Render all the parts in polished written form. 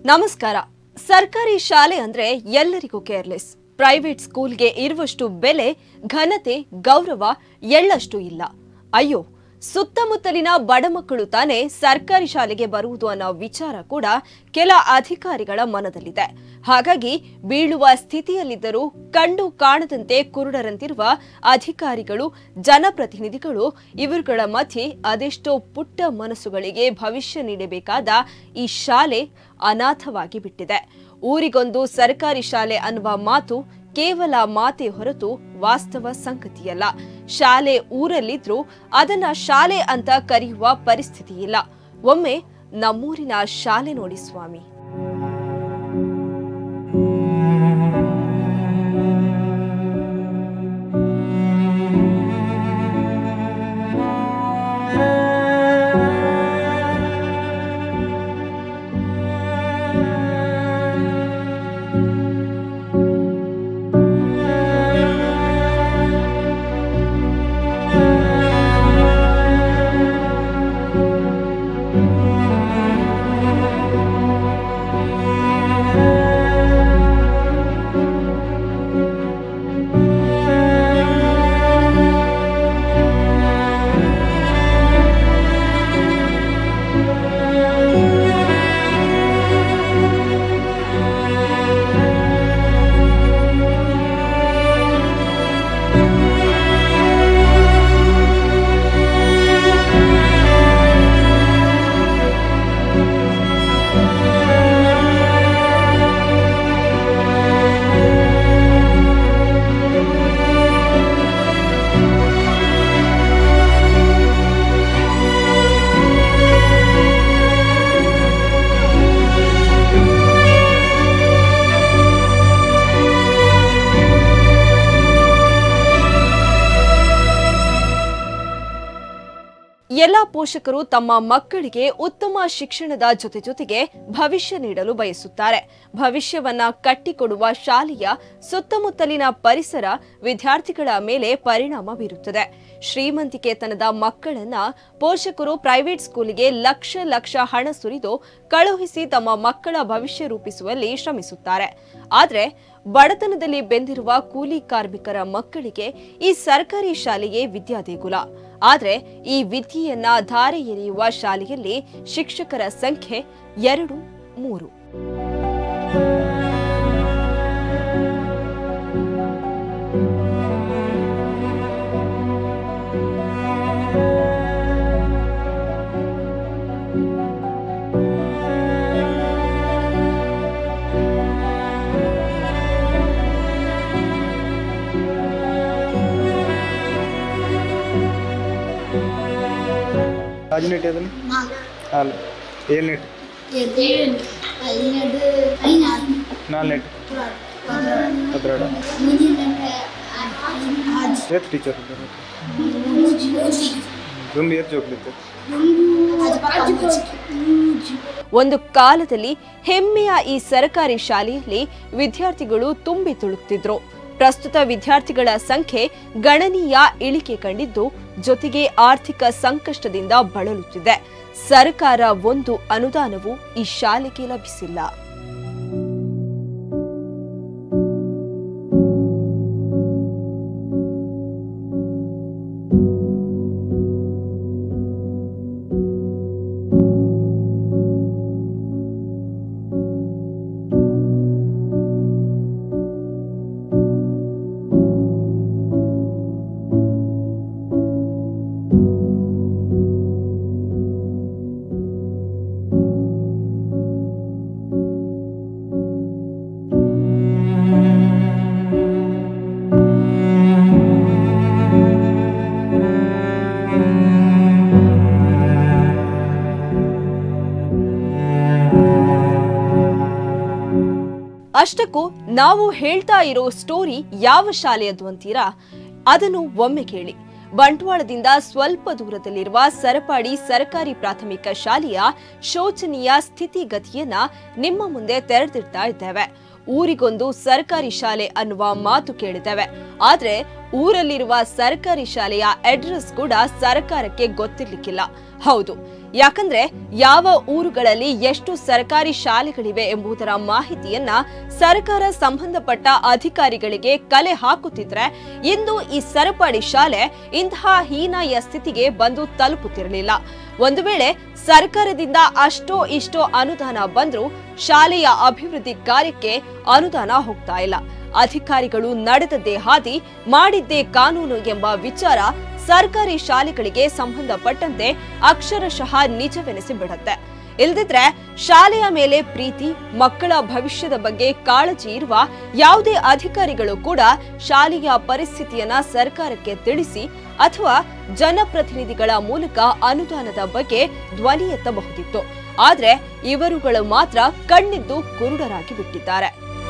ನಮಸ್ಕಾರ. ಸರ್ಕಾರಿ ಶಾಲೆ ಅಂದ್ರೆ ಎಲ್ಲರಿಗೂ ಕೇರ್ಲೆಸ್. ಪ್ರೈವೇಟ್ ಸ್ಕೂಲ್ಗೆ ಇರುವಷ್ಟು ಬೆಲೆ, ಘನತೆ, ಗೌರವ ಎಳ್ಳಷ್ಟು ಇಲ್ಲ. ಅಯ್ಯೋ, ಸುತ್ತಮುತ್ತಲಿನ ಬಡ ಮಕ್ಕಳು ತಾನೇ ಸರ್ಕಾರಿ ಶಾಲೆಗೆ ಬರುವುದು ಅನ್ನೋ ವಿಚಾರ ಕೂಡ ಕೆಲ ಅಧಿಕಾರಿಗಳ ಮನದಲ್ಲಿದೆ. ಹಾಗಾಗಿ ಬೀಳುವ ಸ್ಥಿತಿಯಲ್ಲಿದ್ದರೂ ಕಂಡು ಕಾಣದಂತೆ ಕುರುಡರಂತಿರುವ ಅಧಿಕಾರಿಗಳು, ಜನಪ್ರತಿನಿಧಿಗಳು, ಇವರುಗಳ ಮಧ್ಯೆ ಅದೆಷ್ಟೋ ಪುಟ್ಟ ಮನಸ್ಸುಗಳಿಗೆ ಭವಿಷ್ಯ ನೀಡಬೇಕಾದ ಈ ಶಾಲೆ ಅನಾಥವಾಗಿ ಬಿಟ್ಟಿದೆ. ಊರಿಗೊಂದು ಸರ್ಕಾರಿ ಶಾಲೆ ಅನ್ನುವ ಮಾತು ಕೇವಲ ಮಾತೆ ಹೊರತು ವಾಸ್ತವ ಸಂಗತಿಯಲ್ಲ. ಶಾಲೆ ಊರಲ್ಲಿದ್ರೂ ಅದನ್ನ ಶಾಲೆ ಅಂತ ಕರೆಯುವ ಪರಿಸ್ಥಿತಿ ಇಲ್ಲ. ಒಮ್ಮೆ ನಮ್ಮೂರಿನ ಶಾಲೆ ನೋಡಿ ಸ್ವಾಮಿ. ಎಲ್ಲ ಪೋಷಕರು ತಮ್ಮ ಮಕ್ಕಳಿಗೆ ಉತ್ತಮ ಶಿಕ್ಷಣದ ಜೊತೆಗೆ ಭವಿಷ್ಯ ನೀಡಲು ಬಯಸುತ್ತಾರೆ. ಭವಿಷ್ಯವನ್ನ ಕಟ್ಟಿಕೊಡುವ ಶಾಲೆಯ ಸುತ್ತಮುತ್ತಲಿನ ಪರಿಸರ ವಿದ್ಯಾರ್ಥಿಗಳ ಮೇಲೆ ಪರಿಣಾಮ ಬೀರುತ್ತದೆ. ಶ್ರೀಮಂತಿಕೆತನದ ಮಕ್ಕಳನ್ನ ಪೋಷಕರು ಪ್ರೈವೇಟ್ ಸ್ಕೂಲಿಗೆ ಲಕ್ಷ ಹಣ ಸುರಿದು ಕಳುಹಿಸಿ ತಮ್ಮ ಮಕ್ಕಳ ಭವಿಷ್ಯ ರೂಪಿಸುವಲ್ಲಿ ಶ್ರಮಿಸುತ್ತಾರೆ. ಆದರೆ ಬಡತನದಲ್ಲಿ ಬೆಂದಿರುವ ಕೂಲಿ ಕಾರ್ಮಿಕರ ಮಕ್ಕಳಿಗೆ ಈ ಸರ್ಕಾರಿ ಶಾಲೆಯೇ ವಿದ್ಯಾದೇಗುಲ. ಆದರೆ ಈ ವಿದ್ಯೆಯನ್ನ ಧಾರೆ ಎರೆಯುವ ಶಾಲೆಯಲ್ಲಿ ಶಿಕ್ಷಕರ ಸಂಖ್ಯೆ 2-3. ರಾಜನೀಟ್ ಅದನ್ನು ಹಾಲು ಏನು ನೆಟ್ ನಾಲ್ನೆಟ್ ಅದ್ರಾಡ ಎಷ್ಟು ಟೀಚರ್ ರೂಮ್ ಏರ್ ಜೋಕ್ಲಿತ್ತು. ಒಂದು ಕಾಲದಲ್ಲಿ ಹೆಮ್ಮೆಯ ಈ ಸರ್ಕಾರಿ ಶಾಲೆಯಲ್ಲಿ ವಿದ್ಯಾರ್ಥಿಗಳು ತುಂಬಿ ತುಳುಕ್ತಿದ್ರು. ಪ್ರಸ್ತುತ ವಿದ್ಯಾರ್ಥಿಗಳ ಸಂಖ್ಯೆ ಗಣನೀಯ ಇಳಿಕೆ ಕಂಡಿದ್ದು, ಜೊತೆಗೆ ಆರ್ಥಿಕ ಸಂಕಷ್ಟದಿಂದ ಬಳಲುತ್ತಿದೆ. ಸರ್ಕಾರ ಒಂದು ಅನುದಾನವೂ ಈ ಶಾಲೆಗೆ ಲಭಿಸಿಲ್ಲ. ಅಷ್ಟಕ್ಕೂ ನಾವು ಹೇಳ್ತಾ ಇರೋ ಸ್ಟೋರಿ ಯಾವ ಶಾಲೆಯದು ಅಂತೀರಾ? ಅದನ್ನು ಒಮ್ಮೆ ಕೇಳಿ. ಬಂಟ್ವಾಳದಿಂದ ಸ್ವಲ್ಪ ದೂರದಲ್ಲಿರುವ ಸರಪಾಡಿ ಸರ್ಕಾರಿ ಪ್ರಾಥಮಿಕ ಶಾಲೆಯ ಶೋಚನೀಯ ಸ್ಥಿತಿಗತಿಯನ್ನ ನಿಮ್ಮ ಮುಂದೆ ತೆರೆದಿಡ್ತಾ ಇದ್ದೇವೆ. ಊರಿಗೊಂದು ಸರ್ಕಾರಿ ಶಾಲೆ ಅನ್ನುವ ಮಾತು ಕೇಳಿದ್ದೇವೆ. ಆದ್ರೆ ಊರಲ್ಲಿರುವ ಸರ್ಕಾರಿ ಶಾಲೆಯ ಅಡ್ರೆಸ್ ಕೂಡ ಸರ್ಕಾರಕ್ಕೆ ಗೊತ್ತಿರ್ಲಿಕ್ಕಿಲ್ಲ. ಹೌದು, ಯಾಕಂದ್ರೆ ಯಾವ ಊರುಗಳಲ್ಲಿ ಎಷ್ಟು ಸರ್ಕಾರಿ ಶಾಲೆಗಳಿವೆ ಎಂಬುದರ ಮಾಹಿತಿಯನ್ನ ಸರ್ಕಾರ ಸಂಬಂಧಪಟ್ಟ ಅಧಿಕಾರಿಗಳಿಗೆ ಕಲೆ ಹಾಕುತ್ತಿದ್ರೆ ಇಂದು ಈ ಸರಪಳಿ ಶಾಲೆ ಇಂತಹ ಹೀನಾಯ ಸ್ಥಿತಿಗೆ ಬಂದು ತಲುಪುತ್ತಿರಲಿಲ್ಲ. ಒಂದು ವೇಳೆ ಸರ್ಕಾರದಿಂದ ಅಷ್ಟೋ ಇಷ್ಟೋ ಅನುದಾನ ಬಂದ್ರೂ ಶಾಲೆಯ ಅಭಿವೃದ್ಧಿ ಕಾರ್ಯಕ್ಕೆ ಅನುದಾನ ಹೋಗ್ತಾ ಇಲ್ಲ. ಅಧಿಕಾರಿಗಳು ನಡೆದದ್ದೇ ಹಾದಿ, ಮಾಡಿದ್ದೇ ಕಾನೂನು ಎಂಬ ವಿಚಾರ ಸರ್ಕಾರಿ ಶಾಲೆಗಳಿಗೆ ಸಂಬಂಧಪಟ್ಟಂತೆ ಅಕ್ಷರಶಃ ನಿಜವೆನಿಸಿ ಬಿಡುತ್ತೆ. ಇಲ್ದಿದ್ರೆ ಶಾಲೆಯ ಮೇಲೆ ಪ್ರೀತಿ, ಮಕ್ಕಳ ಭವಿಷ್ಯದ ಬಗ್ಗೆ ಕಾಳಜಿ ಇರುವ ಯಾವುದೇ ಅಧಿಕಾರಿಗಳು ಕೂಡ ಶಾಲೆಯ ಪರಿಸ್ಥಿತಿಯನ್ನ ಸರ್ಕಾರಕ್ಕೆ ತಿಳಿಸಿ ಅಥವಾ ಜನಪ್ರತಿನಿಧಿಗಳ ಮೂಲಕ ಅನುದಾನದ ಬಗ್ಗೆ ಧ್ವನಿ ಎತ್ತಬಹುದಿತ್ತು. ಆದ್ರೆ ಇವರುಗಳು ಮಾತ್ರ ಕಣ್ಣಿದ್ದು ಕುರುಡರಾಗಿ ಬಿಟ್ಟಿದ್ದಾರೆ.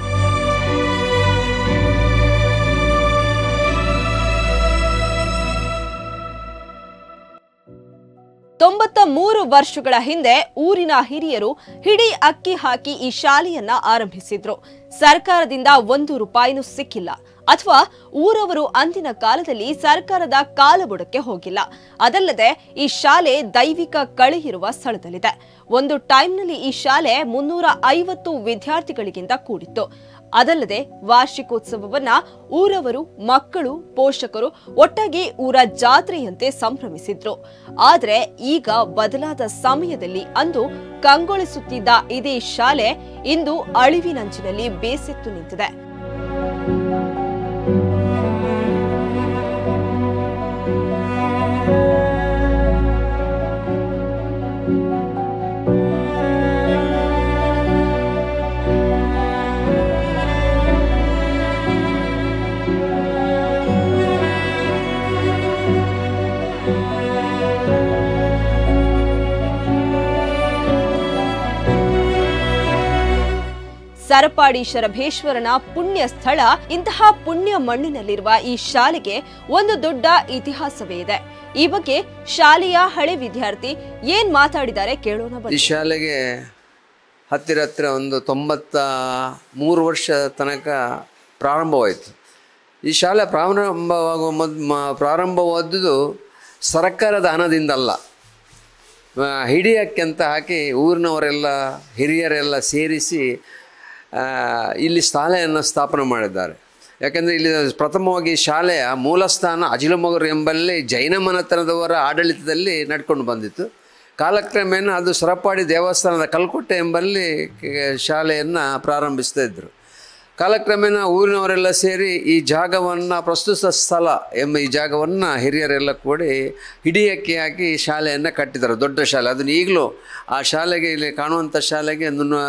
93 ವರ್ಷಗಳ ಹಿಂದೆ ಊರಿನ ಹಿರಿಯರು ಹಿಡಿ ಅಕ್ಕಿ ಹಾಕಿ ಈ ಶಾಲೆಯನ್ನ ಆರಂಭಿಸಿದ್ರು. ಸರ್ಕಾರದಿಂದ 1 ರೂಪಾಯಿನೂ ಸಿಕ್ಕಿಲ್ಲ. ಅಥವಾ ಊರವರು ಅಂದಿನ ಕಾಲದಲ್ಲಿ ಸರ್ಕಾರದ ಕಾಲಬುಡಕ್ಕೆ ಹೋಗಿಲ್ಲ. ಅದಲ್ಲದೆ ಈ ಶಾಲೆ ದೈವಿಕ ಕಳೆ ಇರುವ ಸ್ಥಳದಲ್ಲಿದೆ. ಒಂದು ಟೈಮ್ನಲ್ಲಿ ಈ ಶಾಲೆ 350 ವಿದ್ಯಾರ್ಥಿಗಳಿಗಿಂತ ಕೂಡಿತ್ತು. ಅದಲ್ಲದೆ ವಾರ್ಷಿಕೋತ್ಸವವನ್ನ ಊರವರು, ಮಕ್ಕಳು, ಪೋಷಕರು ಒಟ್ಟಾಗಿ ಊರ ಜಾತ್ರೆಯಂತೆ ಸಂಭ್ರಮಿಸಿದ್ರು. ಆದ್ರೆ ಈಗ ಬದಲಾದ ಸಮಯದಲ್ಲಿ ಅಂದು ಕಂಗೊಳಿಸುತ್ತಿದ್ದ ಇದೇ ಶಾಲೆ ಇಂದು ಅಳಿವಿನಂಚಿನಲ್ಲಿ ಬೇಸೆತ್ತು ನಿಂತಿದೆ. ಸರಪಾಡಿ ಶರಭೇಶ್ವರನ ಪುಣ್ಯ ಸ್ಥಳ. ಇಂತಹ ಪುಣ್ಯ ಮಣ್ಣಿನಲ್ಲಿರುವ ಈ ಶಾಲೆಗೆ ಒಂದು ದೊಡ್ಡ ಇತಿಹಾಸವೇ ಇದೆ. ಈ ಬಗ್ಗೆ ಶಾಲೆಯ ಹಳೆ ವಿದ್ಯಾರ್ಥಿ ಏನ್ ಮಾತಾಡಿದ್ದಾರೆ ಕೇಳೋಣ ಬನ್ನಿ. ಈ ಶಾಲೆಗೆ ಹತ್ತಿರ ಒಂದು 93 ವರ್ಷ ತನಕ ಪ್ರಾರಂಭವಾಯಿತು. ಈ ಶಾಲೆ ಪ್ರಾರಂಭವಾದುದು ಸರ್ಕಾರದ ಹಣದಿಂದಲ್ಲ, ಹಿಡಿಯಕ್ಕೆ ಅಂತ ಹಾಕಿ ಊರಿನವರೆಲ್ಲ ಹಿರಿಯರೆಲ್ಲ ಸೇರಿಸಿ ಇಲ್ಲಿ ಶಾಲೆಯನ್ನು ಸ್ಥಾಪನೆ ಮಾಡಿದ್ದಾರೆ. ಯಾಕೆಂದರೆ ಇಲ್ಲಿ ಪ್ರಥಮವಾಗಿ ಶಾಲೆಯ ಮೂಲಸ್ಥಾನ ಅಜಿಲಮೊಗರು ಎಂಬಲ್ಲಿ ಜೈನ ಮನೆತನದವರ ಆಡಳಿತದಲ್ಲಿ ನಡ್ಕೊಂಡು ಬಂದಿತ್ತು. ಕಾಲಕ್ರಮೇಣ ಅದು ಸರಪಾಡಿ ದೇವಸ್ಥಾನದ ಕಲ್ಕೊಟ್ಟೆ ಎಂಬಲ್ಲಿ ಶಾಲೆಯನ್ನು ಪ್ರಾರಂಭಿಸ್ತಾ ಇದ್ದರು. ಕಾಲಕ್ರಮೇಣ ಊರಿನವರೆಲ್ಲ ಸೇರಿ ಈ ಜಾಗವನ್ನು, ಪ್ರಸ್ತುತ ಸ್ಥಳ ಎಂಬ ಈ ಜಾಗವನ್ನು ಹಿರಿಯರೆಲ್ಲ ಕೂಡಿ ಹಿಡಿಯಕ್ಕೆ ಹಾಕಿ ಶಾಲೆಯನ್ನು ಕಟ್ಟಿದ್ದಾರೆ. ದೊಡ್ಡ ಶಾಲೆ. ಅದನ್ನು ಈಗಲೂ ಆ ಶಾಲೆಗೆ, ಇಲ್ಲಿ ಕಾಣುವಂಥ ಶಾಲೆಗೆ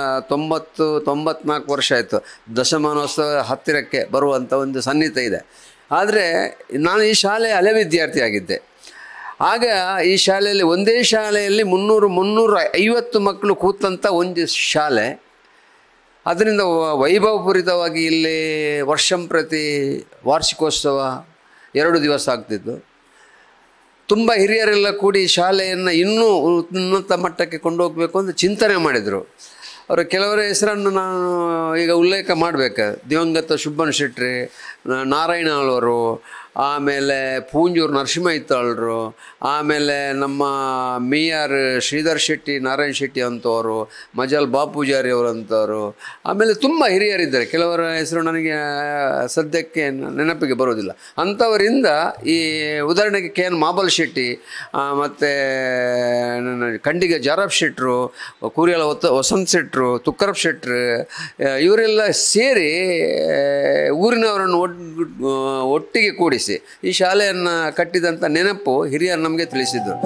94 ವರ್ಷ ಆಯಿತು. ದಶಮಾನೋತ್ಸವ ಹತ್ತಿರಕ್ಕೆ ಬರುವಂಥ ಒಂದು ಸನ್ನಿಹಿತ ಇದೆ. ಆದರೆ ನಾನು ಈ ಶಾಲೆಯ ಹಳೆ ವಿದ್ಯಾರ್ಥಿಯಾಗಿದ್ದೆ. ಆಗ ಈ ಶಾಲೆಯಲ್ಲಿ, ಒಂದೇ ಶಾಲೆಯಲ್ಲಿ 350 ಮಕ್ಕಳು ಕೂತಂಥ ಒಂದು ಶಾಲೆ. ಅದರಿಂದ ವೈಭವಪೂರಿತವಾಗಿ ಇಲ್ಲಿ ವರ್ಷಂಪ್ರತಿ ವಾರ್ಷಿಕೋತ್ಸವ 2 ದಿವಸ ಆಗ್ತಿತ್ತು. ತುಂಬ ಹಿರಿಯರೆಲ್ಲ ಕೂಡಿ ಶಾಲೆಯನ್ನು ಇನ್ನೂ ಉನ್ನತ ಮಟ್ಟಕ್ಕೆ ಕೊಂಡೋಗಬೇಕು ಅಂತ ಚಿಂತನೆ ಮಾಡಿದರು. ಅವರ ಕೆಲವರ ಹೆಸರನ್ನು ನಾನು ಈಗ ಉಲ್ಲೇಖ ಮಾಡಬೇಕು. ದಿವಂಗತ ಸುಬ್ಬಣ್ಣ ಶೆಟ್ಟಿ, ನಾರಾಯಣ ಆಳ್ವರು, ಆಮೇಲೆ ಪೂಂಜೂರು ನರಸಿಂಹ ಇತ್ತಾಳರು, ಆಮೇಲೆ ನಮ್ಮ ಮೇಯರ್ ಶ್ರೀಧರ್ ಶೆಟ್ಟಿ, ನಾರಾಯಣ ಶೆಟ್ಟಿ ಅಂತವರು, ಮಜಾಲ್ ಬಾಪೂಜಾರಿ ಅವರಂಥವರು, ಆಮೇಲೆ ತುಂಬ ಹಿರಿಯರಿದ್ದಾರೆ. ಕೆಲವರ ಹೆಸರು ನನಗೆ ಸದ್ಯಕ್ಕೆ ನೆನಪಿಗೆ ಬರೋದಿಲ್ಲ. ಅಂಥವರಿಂದ ಈ ಉದಾಹರಣೆಗೆ KN ಮಾಬಲ್ ಶೆಟ್ಟಿ, ಮತ್ತು ಕಂಡಿಗೆ ಜಾರಫ್ ಶೆಟ್ರು, ಕೂರಿಯಲ ವಸಂತ್ ಶೆಟ್ರು, ತುಕ್ಕರಪ್ ಶೆಟ್ರು, ಇವರೆಲ್ಲ ಸೇರಿ ಊರಿನವರನ್ನು ಒಟ್ಟಿಗೆ ಕೂಡಿಸಿ ಈ ಶಾಲೆಯನ್ನು ಕಟ್ಟಿದಂಥ ನೆನಪು ಹಿರಿಯರು ನಮಗೆ ತಿಳಿಸಿದರು.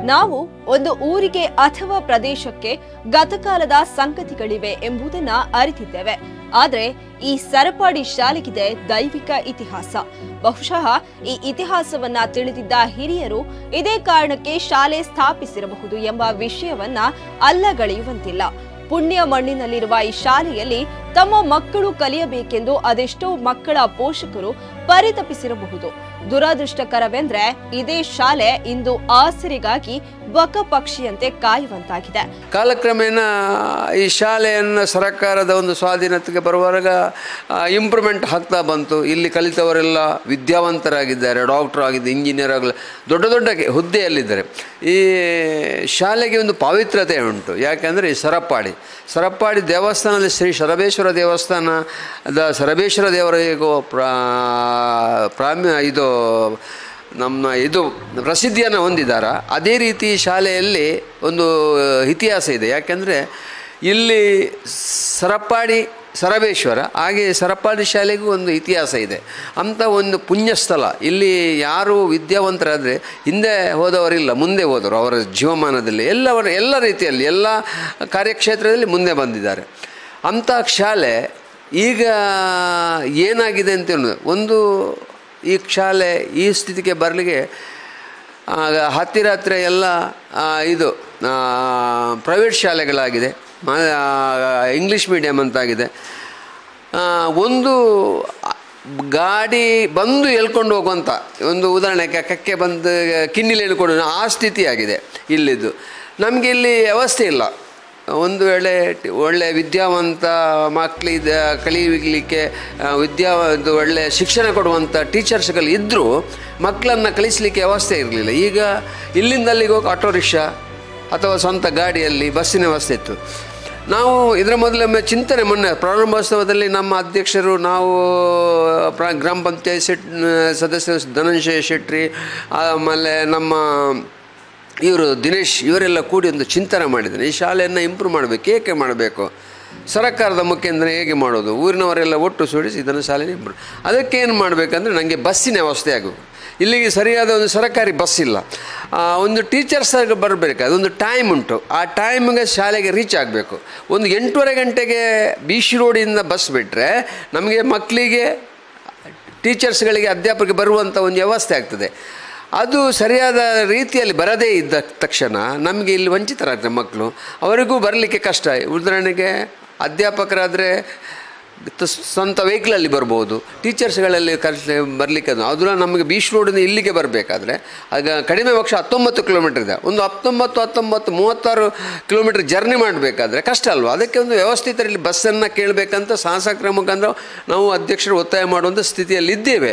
ನಾವು ಒಂದು ಊರಿಗೆ ಅಥವಾ ಪ್ರದೇಶಕ್ಕೆ ಗತಕಾಲದ ಸಂಗತಿಗಳಿವೆ ಎಂಬುದನ್ನ ಅರಿತಿದ್ದೇವೆ. ಆದ್ರೆ ಈ ಸರಪಾಡಿ ಶಾಲೆಗಿದೆ ದೈವಿಕ ಇತಿಹಾಸ. ಬಹುಶಃ ಈ ಇತಿಹಾಸವನ್ನ ತಿಳಿದಿದ್ದ ಹಿರಿಯರು ಇದೇ ಕಾರಣಕ್ಕೆ ಶಾಲೆ ಸ್ಥಾಪಿಸಿರಬಹುದು ಎಂಬ ವಿಷಯವನ್ನ ಅಲ್ಲಗಳೆಯುವಂತಿಲ್ಲ. ಪುಣ್ಯ ಮಣ್ಣಿನಲ್ಲಿರುವ ಈ ಶಾಲೆಯಲ್ಲಿ ತಮ್ಮ ಮಕ್ಕಳು ಕಲಿಯಬೇಕೆಂದು ಅದೆಷ್ಟೋ ಮಕ್ಕಳ ಪೋಷಕರು ಪರಿತಪಿಸಿರಬಹುದು. ದುರದೃಷ್ಟಕರವೆಂದ್ರೆ ಇದೇ ಶಾಲೆ ಇಂದು ಆಸರೆಗಾಗಿ ಬಕಪಕ್ಷಿಯಂತೆ ಕಾಯುವಂತಾಗಿದೆ. ಕಾಲಕ್ರಮೇಣ ಈ ಶಾಲೆಯನ್ನು ಸರ್ಕಾರದ ಒಂದು ಸ್ವಾಧೀನತೆಗೆ ಬರುವಾಗ ಇಂಪ್ರೂವ್ಮೆಂಟ್ ಆಗ್ತಾ ಬಂತು. ಇಲ್ಲಿ ಕಲಿತವರೆಲ್ಲ ವಿದ್ಯಾವಂತರಾಗಿದ್ದಾರೆ, ಡಾಕ್ಟರ್ ಆಗಿದ್ದು, ಇಂಜಿನಿಯರ್ ಆಗಲಿ, ದೊಡ್ಡ ದೊಡ್ಡ ಹುದ್ದೆಯಲ್ಲಿದ್ದಾರೆ. ಈ ಶಾಲೆಗೆ ಒಂದು ಪಾವಿತ್ರ್ಯತೆ ಉಂಟು. ಯಾಕೆಂದರೆ ಈ ಸರಪಾಡಿ ದೇವಸ್ಥಾನದಲ್ಲಿ ಶ್ರೀ ಶರಬೇಶ್ವರ ದೇವಸ್ಥಾನದ ಶರಬೇಶ್ವರ ದೇವರಿಗೂ ಇದು ಪ್ರಸಿದ್ಧಿಯನ್ನು ಹೊಂದಿದ್ದಾರೆ. ಅದೇ ರೀತಿ ಶಾಲೆಯಲ್ಲಿ ಒಂದು ಇತಿಹಾಸ ಇದೆ. ಯಾಕೆಂದರೆ ಇಲ್ಲಿ ಸರಬೇಶ್ವರ ಹಾಗೆ ಸರಪಾಡಿ ಶಾಲೆಗೂ ಒಂದು ಇತಿಹಾಸ ಇದೆ. ಅಂಥ ಒಂದು ಪುಣ್ಯಸ್ಥಳ. ಇಲ್ಲಿ ಯಾರು ವಿದ್ಯಾವಂತರಾದರೆ ಹಿಂದೆ ಹೋದವರಿಲ್ಲ, ಮುಂದೆ ಹೋದವರು ಅವರ ಜೀವಮಾನದಲ್ಲಿ ಎಲ್ಲ ರೀತಿಯಲ್ಲಿ ಎಲ್ಲ ಕಾರ್ಯಕ್ಷೇತ್ರದಲ್ಲಿ ಮುಂದೆ ಬಂದಿದ್ದಾರೆ. ಅಂಥ ಶಾಲೆ ಈಗ ಏನಾಗಿದೆ ಅಂತ ಒಂದು ಈ ಶಾಲೆ ಈ ಸ್ಥಿತಿಗೆ ಬರಲಿಕ್ಕೆ ಹತ್ತಿರ ಎಲ್ಲ ಇದು ಪ್ರೈವೇಟ್ ಶಾಲೆಗಳಾಗಿದೆ, ಇಂಗ್ಲೀಷ್ ಮೀಡಿಯಮ್ ಅಂತಾಗಿದೆ. ಒಂದು ಗಾಡಿ ಬಂದು ಎಳ್ಕೊಂಡು ಹೋಗುವಂಥ ಒಂದು ಉದಾಹರಣೆಗೆ ಕಕ್ಕೆ ಬಂದು ಕಿನ್ನಿಲಿ ಎಳ್ಕೊಂಡು ಆ ಸ್ಥಿತಿಯಾಗಿದೆ ಇಲ್ಲಿದ್ದು. ನಮಗೆ ಇಲ್ಲಿ ವ್ಯವಸ್ಥೆ ಇಲ್ಲ. ಒಂದು ವೇಳೆ ಒಳ್ಳೆಯ ವಿದ್ಯಾವಂತ ಮಕ್ಕಳಿದ ಕಲಿಯಲಿಕ್ಕೆ ಒಳ್ಳೆಯ ಶಿಕ್ಷಣ ಕೊಡುವಂಥ ಟೀಚರ್ಸ್ಗಳು ಇದ್ದರೂ ಮಕ್ಕಳನ್ನು ಕಲಿಸಲಿಕ್ಕೆ ವ್ಯವಸ್ಥೆ ಇರಲಿಲ್ಲ. ಈಗ ಇಲ್ಲಿಂದ ಅಲ್ಲಿಗೆ ಹೋಗಿ ಆಟೋ ರಿಕ್ಷಾ ಅಥವಾ ಸ್ವಂತ ಗಾಡಿಯಲ್ಲಿ ಬಸ್ಸಿನ ವ್ಯವಸ್ಥೆ ಇತ್ತು. ನಾವು ಇದರ ಮೊದಲೊಮ್ಮೆ ಮೊನ್ನೆ ಪ್ರಾರಂಭೋತ್ಸವದಲ್ಲಿ ನಮ್ಮ ಅಧ್ಯಕ್ಷರು, ನಾವು ಗ್ರಾಮ ಪಂಚಾಯತ್ ಸದಸ್ಯರು ಧನಂಜಯ ಶೆಟ್ಟಿ, ಆಮೇಲೆ ನಮ್ಮ ಇವರು ದಿನೇಶ್, ಇವರೆಲ್ಲ ಕೂಡಿ ಒಂದು ಚಿಂತನೆ ಮಾಡಿದ್ದಾರೆ. ಈ ಶಾಲೆಯನ್ನು ಇಂಪ್ರೂವ್ ಮಾಡಬೇಕು. ಏಕೆ ಮಾಡಬೇಕು? ಸರ್ಕಾರದ ಮುಖೇಂದ್ರ ಹೇಗೆ ಮಾಡೋದು? ಊರಿನವರೆಲ್ಲ ಒಟ್ಟು ಸೇರಿಸಿ ಇದನ್ನು ಶಾಲೆನ ಇಂಪ್ರೂವ್. ಅದಕ್ಕೇನು ಮಾಡಬೇಕಂದ್ರೆ ನನಗೆ ಬಸ್ಸಿನ ವ್ಯವಸ್ಥೆ ಆಗಬೇಕು. ಇಲ್ಲಿಗೆ ಸರಿಯಾದ ಒಂದು ಸರ್ಕಾರಿ ಬಸ್ ಇಲ್ಲ. ಒಂದು ಟೀಚರ್ಸ್ ಬರಬೇಕು. ಅದೊಂದು ಟೈಮ್ ಉಂಟು. ಆ ಟೈಮ್ಗೆ ಶಾಲೆಗೆ ರೀಚ್ ಆಗಬೇಕು. ಒಂದು 8:30 ಗಂಟೆಗೆ BC ರೋಡಿಂದ ಬಸ್ ಬಿಟ್ಟರೆ ನಮಗೆ ಮಕ್ಕಳಿಗೆ, ಟೀಚರ್ಸ್ಗಳಿಗೆ, ಅಧ್ಯಾಪಕರಿಗೆ ಬರುವಂಥ ಒಂದು ವ್ಯವಸ್ಥೆ ಆಗ್ತದೆ. ಅದು ಸರಿಯಾದ ರೀತಿಯಲ್ಲಿ ಬರದೇ ಇದ್ದ ತಕ್ಷಣ ನಮಗೆ ಇಲ್ಲಿ ವಂಚಿತರಾಗ್ತದೆ ಮಕ್ಕಳು. ಅವರಿಗೂ ಬರಲಿಕ್ಕೆ ಕಷ್ಟ. ಉದಾಹರಣೆಗೆ ಅಧ್ಯಾಪಕರಾದರೆ ಸ್ವಂತ ವೆಹಿಕಲಲ್ಲಿ ಬರ್ಬೋದು, ಟೀಚರ್ಸ್ಗಳಲ್ಲಿ ಬರಲಿಕ್ಕೆ ಅದು ನಮಗೆ BC ರೋಡಿಂದ ಇಲ್ಲಿಗೆ ಬರಬೇಕಾದ್ರೆ ಆಗ ಕಡಿಮೆ ಪಕ್ಷ 19 ಕಿಲೋಮೀಟರ್ ಇದೆ. ಒಂದು 36 ಕಿಲೋಮೀಟರ್ ಜರ್ನಿ ಮಾಡಬೇಕಾದ್ರೆ ಕಷ್ಟ ಅಲ್ವಾ? ಅದಕ್ಕೆ ಒಂದು ವ್ಯವಸ್ಥಿತರಲ್ಲಿ ಬಸ್ಸನ್ನು ಕೇಳಬೇಕಂತ ಶಾಸಕರ ಮುಖಾಂತರ ನಾವು ಅಧ್ಯಕ್ಷರು ಒತ್ತಾಯ ಮಾಡುವಂಥ ಸ್ಥಿತಿಯಲ್ಲಿ ಇದ್ದೇವೆ.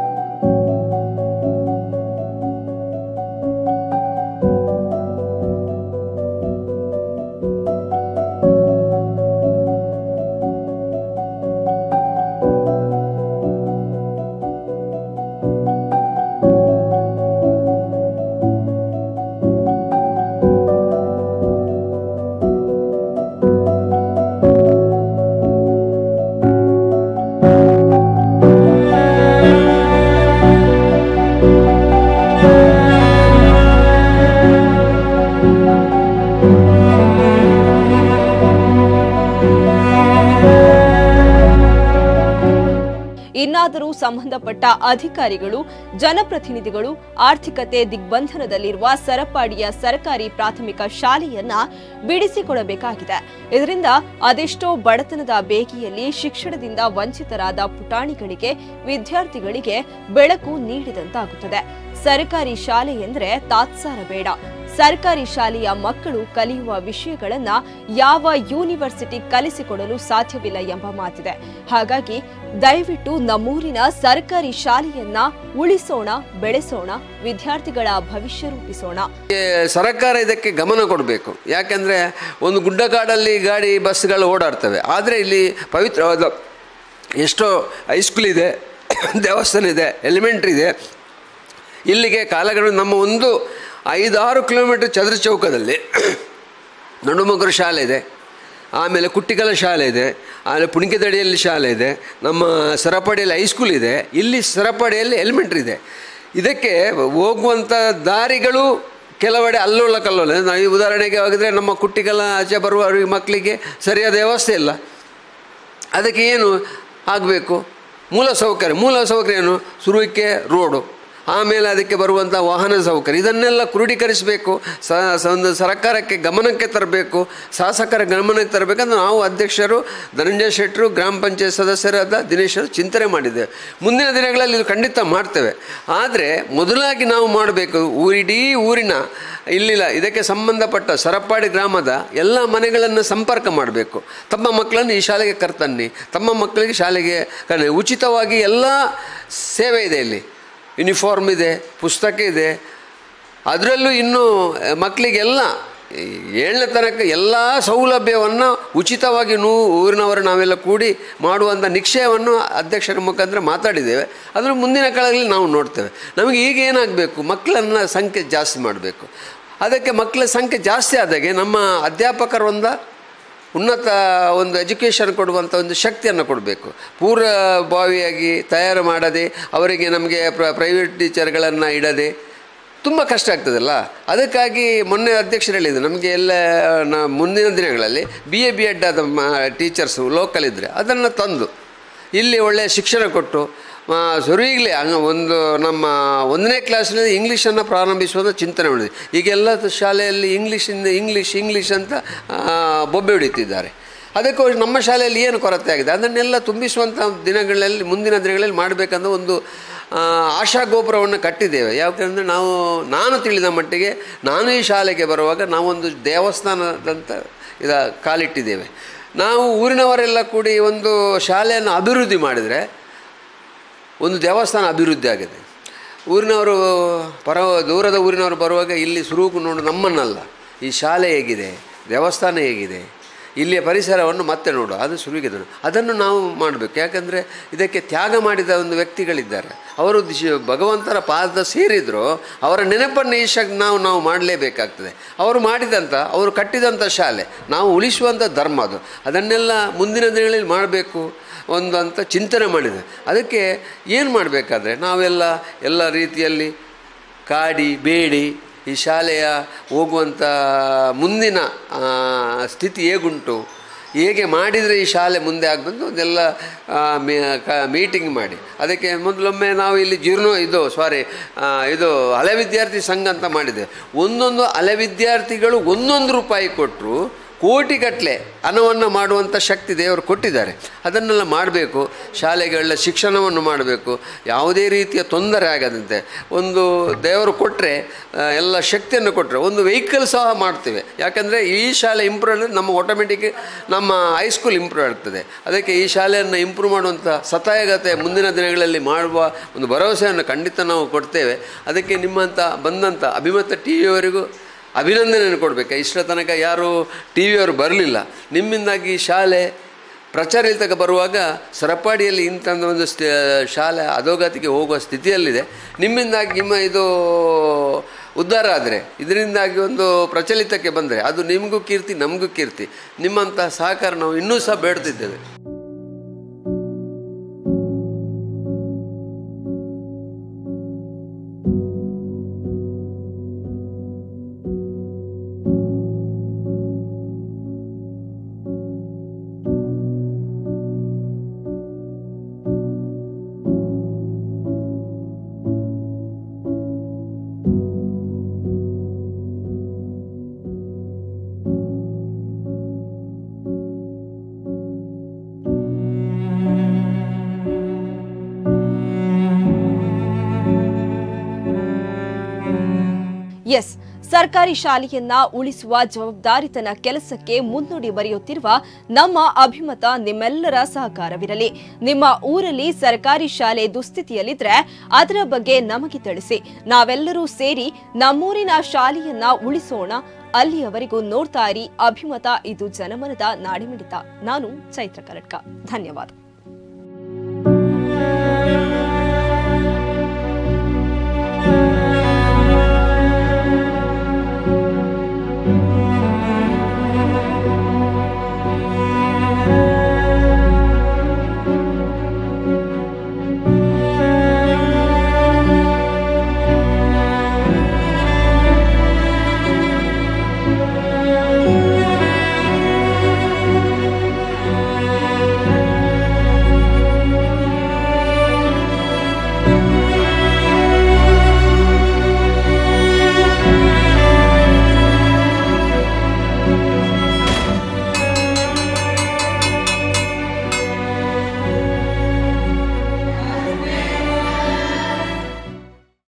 ಇನ್ನಾದರೂ ಸಂಬಂಧಪಟ್ಟ ಅಧಿಕಾರಿಗಳು, ಜನಪ್ರತಿನಿಧಿಗಳು ಆರ್ಥಿಕತೆ ದಿಗ್ಬಂಧನದಲ್ಲಿರುವ ಸರಪಾಡಿಯ ಸರ್ಕಾರಿ ಪ್ರಾಥಮಿಕ ಶಾಲೆಯನ್ನ ಬಿಡಿಸಿಕೊಡಬೇಕಾಗಿದೆ. ಇದರಿಂದ ಅದೆಷ್ಟೋ ಬಡತನದ ಬೇಗಿಯಲ್ಲಿ ಶಿಕ್ಷಣದಿಂದ ವಂಚಿತರಾದ ಪುಟಾಣಿಗಳಿಗೆ, ವಿದ್ಯಾರ್ಥಿಗಳಿಗೆ ಬೆಳಕು ನೀಡಿದಂತಾಗುತ್ತದೆ. ಸರ್ಕಾರಿ ಶಾಲೆ ಎಂದರೆ ತಾತ್ಸಾರ ಬೇಡ. ಸರ್ಕಾರಿ ಶಾಲೆಯ ಮಕ್ಕಳು ಕಲಿಯುವ ವಿಷಯಗಳನ್ನ ಯಾವ ಯೂನಿವರ್ಸಿಟಿ ಕಲಿಸಿಕೊಡಲು ಸಾಧ್ಯವಿಲ್ಲ ಎಂಬ ಮಾತಿದೆ. ಹಾಗಾಗಿ ದಯವಿಟ್ಟು ನಮ್ಮೂರಿನ ಸರ್ಕಾರಿ ಶಾಲೆಯನ್ನ ಉಳಿಸೋಣ, ಬೆಳೆಸೋಣ, ವಿದ್ಯಾರ್ಥಿಗಳ ಭವಿಷ್ಯ ರೂಪಿಸೋಣ. ಸರ್ಕಾರ ಇದಕ್ಕೆ ಗಮನ ಕೊಡಬೇಕು. ಯಾಕೆಂದ್ರೆ ಒಂದು ಗುಡ್ಡಗಾಡಲ್ಲಿ ಗಾಡಿ ಬಸ್ಗಳು ಓಡಾಡ್ತವೆ. ಆದರೆ ಇಲ್ಲಿ ಪವಿತ್ರವಾದ ಎಷ್ಟೋ ಹೈಸ್ಕೂಲ್ ಇದೆ, ದೇವಸ್ಥಾನ ಇದೆ, ಎಲಿಮೆಂಟ್ರಿ ಇದೆ. ಇಲ್ಲಿಗೆ ಕಾಲಗಳು ನಮ್ಮ ಒಂದು 5-6 ಕಿಲೋಮೀಟರ್ ಚದರ ಚೌಕದಲ್ಲಿ ನಡುಮಗರು ಶಾಲೆ ಇದೆ, ಆಮೇಲೆ ಕುಟ್ಟಿಕಲ ಶಾಲೆ ಇದೆ, ಆಮೇಲೆ ಪುಣಿಕೆದಡಿಯಲ್ಲಿ ಶಾಲೆ ಇದೆ, ನಮ್ಮ ಸರಪಾಡಿಯಲ್ಲಿ ಹೈಸ್ಕೂಲ್ ಇದೆ, ಇಲ್ಲಿ ಸರಪಾಡಿಯಲ್ಲಿ ಎಲಿಮೆಂಟ್ರಿ ಇದೆ. ಇದಕ್ಕೆ ಹೋಗುವಂಥ ದಾರಿಗಳು ಕೆಲವೆಡೆ ಅಲ್ಲೋಲ ಕಲ್ಲೋಲ. ನಾವು ಈ ಉದಾಹರಣೆಗೆ ಹೋಗಿದ್ರೆ ನಮ್ಮ ಕುಟ್ಟಿಗೆಲ್ಲ ಆಚೆ ಬರುವ ಮಕ್ಕಳಿಗೆ ಸರಿಯಾದ ವ್ಯವಸ್ಥೆ ಇಲ್ಲ. ಅದಕ್ಕೆ ಏನು ಆಗಬೇಕು? ಮೂಲ ಸೌಕರ್ಯ ಏನು? ಸುರುವಿಕೆ ರೋಡು, ಆಮೇಲೆ ಅದಕ್ಕೆ ಬರುವಂಥ ವಾಹನ ಸೌಕರ್ಯ, ಇದನ್ನೆಲ್ಲ ಕ್ರೋಢೀಕರಿಸಬೇಕು. ಒಂದು ಸರ್ಕಾರಕ್ಕೆ ಗಮನಕ್ಕೆ ತರಬೇಕು, ಶಾಸಕರ ಗಮನಕ್ಕೆ ತರಬೇಕಂದ್ರೆ ನಾವು ಅಧ್ಯಕ್ಷರು ಧನಂಜಯ ಶೆಟ್ಟರು, ಗ್ರಾಮ ಪಂಚಾಯತ್ ಸದಸ್ಯರಾದ ದಿನೇಶರು ಚಿಂತನೆ ಮಾಡಿದ್ದೇವೆ. ಮುಂದಿನ ದಿನಗಳಲ್ಲಿ ಇದು ಖಂಡಿತ ಮಾಡ್ತೇವೆ. ಆದರೆ ಮೊದಲಾಗಿ ನಾವು ಮಾಡಬೇಕು, ಇಡೀ ಊರಿನ ಇಲ್ಲಿಲ್ಲ ಇದಕ್ಕೆ ಸಂಬಂಧಪಟ್ಟ ಸರಪಾಡಿ ಗ್ರಾಮದ ಎಲ್ಲ ಮನೆಗಳನ್ನು ಸಂಪರ್ಕ ಮಾಡಬೇಕು. ತಮ್ಮ ಮಕ್ಕಳನ್ನು ಈ ಶಾಲೆಗೆ ಕರ್ತನ್ನಿ, ತಮ್ಮ ಮಕ್ಕಳಿಗೆ ಶಾಲೆಗೆ ಉಚಿತವಾಗಿ ಎಲ್ಲ ಸೇವೆ ಇದೆ. ಇಲ್ಲಿ ಯೂನಿಫಾರ್ಮ್ ಇದೆ, ಪುಸ್ತಕ ಇದೆ, ಅದರಲ್ಲೂ ಇನ್ನೂ ಮಕ್ಕಳಿಗೆಲ್ಲ 7ನೇ ತನಕ ಎಲ್ಲ ಸೌಲಭ್ಯವನ್ನು ಉಚಿತವಾಗಿ ಊರಿನವರು ನಾವೆಲ್ಲ ಕೂಡಿ ಮಾಡುವಂಥ ನಿಶ್ಚಯವನ್ನು ಅಧ್ಯಕ್ಷರ ಮುಖಾಂತರ ಮಾತಾಡಿದ್ದೇವೆ. ಅದನ್ನು ಮುಂದಿನ ಕಾಲದಲ್ಲಿ ನಾವು ನೋಡ್ತೇವೆ. ನಮಗೆ ಈಗ ಏನಾಗಬೇಕು? ಮಕ್ಕಳನ್ನು ಸಂಖ್ಯೆ ಜಾಸ್ತಿ ಮಾಡಬೇಕು. ಅದಕ್ಕೆ ಮಕ್ಕಳ ಸಂಖ್ಯೆ ಜಾಸ್ತಿ ಆದಾಗೆ ನಮ್ಮ ಅಧ್ಯಾಪಕರೊಂದ ಉನ್ನತ ಒಂದು ಎಜುಕೇಷನ್ ಕೊಡುವಂಥ ಒಂದು ಶಕ್ತಿಯನ್ನು ಕೊಡಬೇಕು. ಪೂರ್ವಭಾವಿಯಾಗಿ ತಯಾರು ಮಾಡದೆ ಅವರಿಗೆ ನಮಗೆ ಪ್ರೈವೇಟ್ ಟೀಚರ್ಗಳನ್ನು ಇಡದೆ ತುಂಬ ಕಷ್ಟ ಆಗ್ತದಲ್ಲ. ಅದಕ್ಕಾಗಿ ಮೊನ್ನೆ ಅಧ್ಯಕ್ಷರು ಹೇಳಿದ್ರು, ನಮಗೆ ಎಲ್ಲ ಮುಂದಿನ ದಿನಗಳಲ್ಲಿ BA ಆದ ಟೀಚರ್ಸು ಲೋಕಲ್ ಇದ್ದರೆ ಅದನ್ನು ತಂದು ಇಲ್ಲಿ ಒಳ್ಳೆಯ ಶಿಕ್ಷಣ ಕೊಟ್ಟು ಈಗಲೇ ಒಂದು ನಮ್ಮ 1ನೇ ಕ್ಲಾಸಿನಲ್ಲಿ ಇಂಗ್ಲೀಷನ್ನು ಪ್ರಾರಂಭಿಸುವಂಥ ಚಿಂತನೆ ಮಾಡಿದೆ. ಈಗೆಲ್ಲ ಶಾಲೆಯಲ್ಲಿ ಇಂಗ್ಲೀಷ್ ಅಂತ ಬೊಬ್ಬೆ ಹೊಡಿತಿದ್ದಾರೆ. ಅದಕ್ಕೋಸ್ಕರ ನಮ್ಮ ಶಾಲೆಯಲ್ಲಿ ಏನು ಕೊರತೆ ಆಗಿದೆ ಅದನ್ನೆಲ್ಲ ತುಂಬಿಸುವಂಥ ದಿನಗಳಲ್ಲಿ ಮುಂದಿನ ದಿನಗಳಲ್ಲಿ ಮಾಡಬೇಕಂತ ಒಂದು ಆಶಾಗೋಪುರವನ್ನು ಕಟ್ಟಿದ್ದೇವೆ. ಯಾಕೆಂದರೆ ನಾನು ತಿಳಿದ ಮಟ್ಟಿಗೆ ನಾನು ಈ ಶಾಲೆಗೆ ಬರುವಾಗ ನಾವೊಂದು ದೇವಸ್ಥಾನದಂತ ಕಾಲಿಟ್ಟಿದ್ದೇವೆ. ನಾವು ಊರಿನವರೆಲ್ಲ ಕೂಡಿ ಒಂದು ಶಾಲೆಯನ್ನು ಅಭಿವೃದ್ಧಿ ಮಾಡಿದರೆ ಒಂದು ದೇವಸ್ಥಾನ ಅಭಿವೃದ್ಧಿ ಆಗಿದೆ. ಊರಿನವರು ದೂರದ ಊರಿನವರು ಬರುವಾಗ ಇಲ್ಲಿ ಸುರೂಕು ನೋಡು ನಮ್ಮನ್ನಲ್ಲ, ಈ ಶಾಲೆ ಹೇಗಿದೆ, ದೇವಸ್ಥಾನ ಹೇಗಿದೆ, ಇಲ್ಲಿಯ ಪರಿಸರವನ್ನು ಮತ್ತೆ ನೋಡು, ಅದು ಸುರುವಿಗೆ ಅದನ್ನು ನಾವು ಮಾಡಬೇಕು. ಯಾಕಂದರೆ ಇದಕ್ಕೆ ತ್ಯಾಗ ಮಾಡಿದ ಒಂದು ವ್ಯಕ್ತಿಗಳಿದ್ದಾರೆ, ಅವರು ಭಗವಂತರ ಪಾದ ಸೇರಿದ್ರು, ಅವರ ನೆನಪನ್ನು ನಾವು ಮಾಡಲೇಬೇಕಾಗ್ತದೆ. ಅವರು ಕಟ್ಟಿದಂಥ ಶಾಲೆ ನಾವು ಉಳಿಸುವಂಥ ಧರ್ಮ ಅದು. ಅದನ್ನೆಲ್ಲ ಮುಂದಿನ ದಿನಗಳಲ್ಲಿ ಮಾಡಬೇಕು ಅಂತ ಚಿಂತನೆ ಮಾಡಿದೆ. ಅದಕ್ಕೆ ಏನು ಮಾಡಬೇಕಾದ್ರೆ ಎಲ್ಲ ರೀತಿಯಲ್ಲಿ ಕಾಡಿ ಬೇಡಿ ಈ ಶಾಲೆಯ ಹೋಗುವಂಥ ಮುಂದಿನ ಸ್ಥಿತಿ ಹೇಗುಂಟು, ಹೇಗೆ ಮಾಡಿದರೆ ಈ ಶಾಲೆ ಮುಂದೆ ಆಗಬೇಕು ಅದೆಲ್ಲ ಮೀಟಿಂಗ್ ಮಾಡಿ. ಅದಕ್ಕೆ ಮೊದಲೊಮ್ಮೆ ನಾವು ಇಲ್ಲಿ ಇದು ಹಳೆ ವಿದ್ಯಾರ್ಥಿ ಸಂಘ ಅಂತ ಮಾಡಿದೆ. ಒಂದೊಂದು ಹಳೆ ವಿದ್ಯಾರ್ಥಿಗಳು 1 ರೂಪಾಯಿ ಕೊಟ್ಟರು ಕೋಟಿಗಟ್ಟಲೆ ಹಣವನ್ನು ಮಾಡುವಂಥ ಶಕ್ತಿ ದೇವರು ಕೊಟ್ಟಿದ್ದಾರೆ. ಅದನ್ನೆಲ್ಲ ಮಾಡಬೇಕು. ಶಾಲೆಗಳ ಶಿಕ್ಷಣವನ್ನು ಮಾಡಬೇಕು, ಯಾವುದೇ ರೀತಿಯ ತೊಂದರೆ ಆಗದಂತೆ. ಒಂದು ದೇವರು ಕೊಟ್ಟರೆ ಎಲ್ಲ ಶಕ್ತಿಯನ್ನು ಕೊಟ್ಟರೆ ಒಂದು ವೆಹಿಕಲ್ ಸಹ ಮಾಡ್ತೇವೆ. ಯಾಕಂದರೆ ಈ ಶಾಲೆ ಇಂಪ್ರೂವ್ ಆದರೆ ನಮ್ಮ ಆಟೋಮೆಟಿಕ್ ನಮ್ಮ ಹೈಸ್ಕೂಲ್ ಇಂಪ್ರೂವ್ ಆಗ್ತದೆ. ಅದಕ್ಕೆ ಈ ಶಾಲೆಯನ್ನು ಇಂಪ್ರೂವ್ ಮಾಡುವಂಥ ಸತಾಯಗತೆ ಮುಂದಿನ ದಿನಗಳಲ್ಲಿ ಮಾಡುವ ಒಂದು ಭರವಸೆಯನ್ನು ಖಂಡಿತ ನಾವು ಕೊಡ್ತೇವೆ. ಅದಕ್ಕೆ ಬಂದಂಥ ಅಭಿಮತ TVಯವರಿಗೂ ಅಭಿನಂದನೆಯನ್ನು ಕೊಡಬೇಕು. ಇಷ್ಟರ ತನಕ ಯಾರೂ TVಯವರು ಬರಲಿಲ್ಲ. ನಿಮ್ಮಿಂದಾಗಿ ಈ ಶಾಲೆ ಪ್ರಚಾರಕ್ಕೆ ಬರುವಾಗ ಸರಪಾಡಿಯಲ್ಲಿ ಇಂಥ ಒಂದು ಶಾಲೆ ಅಧೋಗತಿಗೆ ಹೋಗುವ ಸ್ಥಿತಿಯಲ್ಲಿದೆ. ನಿಮ್ಮಿಂದಾಗಿ ಇದು ಉದ್ಧಾರ ಆದರೆ, ಇದರಿಂದಾಗಿ ಒಂದು ಪ್ರಚಲಿತಕ್ಕೆ ಬಂದರೆ ಅದು ನಿಮಗೂ ಕೀರ್ತಿ, ನಮಗೂ ಕೀರ್ತಿ. ನಿಮ್ಮಂಥ ಸಹಕಾರ ನಾವು ಇನ್ನೂ ಸಹ ಬೇಡ್ತಿದ್ದೇವೆ. ಎಸ್, ಸರ್ಕಾರಿ ಶಾಲೆಯನ್ನ ಉಳಿಸುವ ಜವಾಬ್ದಾರಿತನ ಕೆಲಸಕ್ಕೆ ಮುನ್ನುಡಿ ಬರೆಯುತ್ತಿರುವ ನಮ್ಮ ಅಭಿಮತ ನಿಮ್ಮೆಲ್ಲರ ಸಹಕಾರವಿರಲಿ. ನಿಮ್ಮ ಊರಲ್ಲಿ ಸರ್ಕಾರಿ ಶಾಲೆ ದುಸ್ಥಿತಿಯಲ್ಲಿದ್ರೆ ಅದರ ಬಗ್ಗೆ ನಮಗೆ ತಿಳಿಸಿ. ನಾವೆಲ್ಲರೂ ಸೇರಿ ನಮ್ಮೂರಿನ ಶಾಲೆಯನ್ನ ಉಳಿಸೋಣ. ಅಲ್ಲಿಯವರೆಗೂ ನೋಡ್ತಾ ಇರಿ ಅಭಿಮತ. ಇದು ಜನಮನದ ನಾಡಿಮಿಡಿತ. ನಾನು ಚೈತ್ರ ಕರಟ್ಕ. ಧನ್ಯವಾದ.